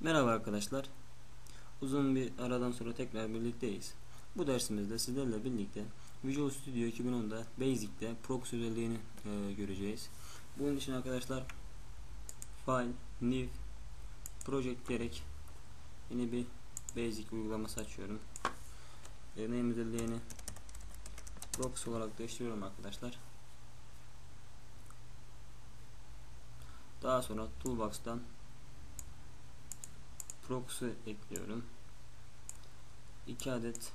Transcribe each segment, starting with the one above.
Merhaba arkadaşlar. Uzun bir aradan sonra tekrar birlikteyiz. Bu dersimizde sizlerle birlikte Visual Studio 2010'da Basic'te proxy özelliğini göreceğiz. Bunun için arkadaşlar File, New, Project diyerek yeni bir Basic uygulaması açıyorum. Name özelliğini proxy olarak değiştiriyorum arkadaşlar. Daha sonra Toolbox'tan proxy ekliyorum. 2 adet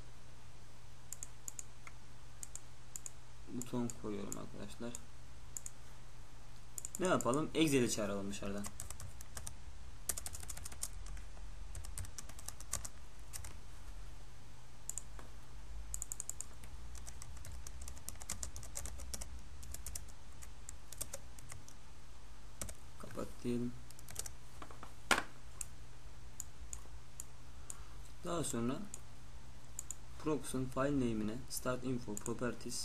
buton koyuyorum arkadaşlar. Ne yapalım? Excel'i çağıralım dışarıdan. Kapat diyelim. Daha sonra proxy'nin file name'ine start info properties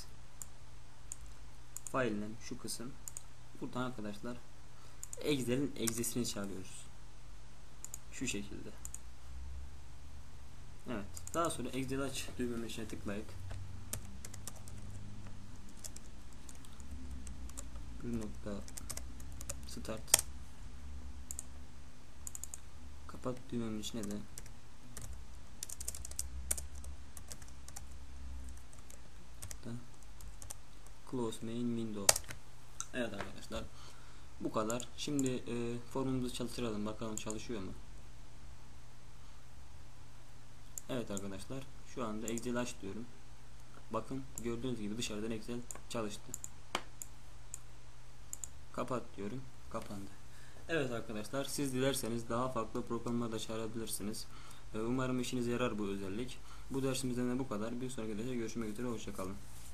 file name şu kısım. Buradan arkadaşlar Excel'in exe'sini çağırıyoruz. Şu şekilde. Evet. Daha sonra Excel aç düğmesine tıklayıp bir nokta start kapat düğmenin içine de close main window. Evet arkadaşlar. Bu kadar. Şimdi formumuzu çalıştıralım. Bakalım çalışıyor mu? Evet arkadaşlar. Şu anda Excel aç diyorum. Bakın gördüğünüz gibi dışarıdan Excel çalıştı. Kapat diyorum. Kapandı. Evet arkadaşlar. Siz dilerseniz daha farklı programlar da çağırabilirsiniz. Umarım işinize yarar bu özellik. Bu dersimizden de bu kadar. Bir sonraki derste görüşmek üzere. Hoşça kalın.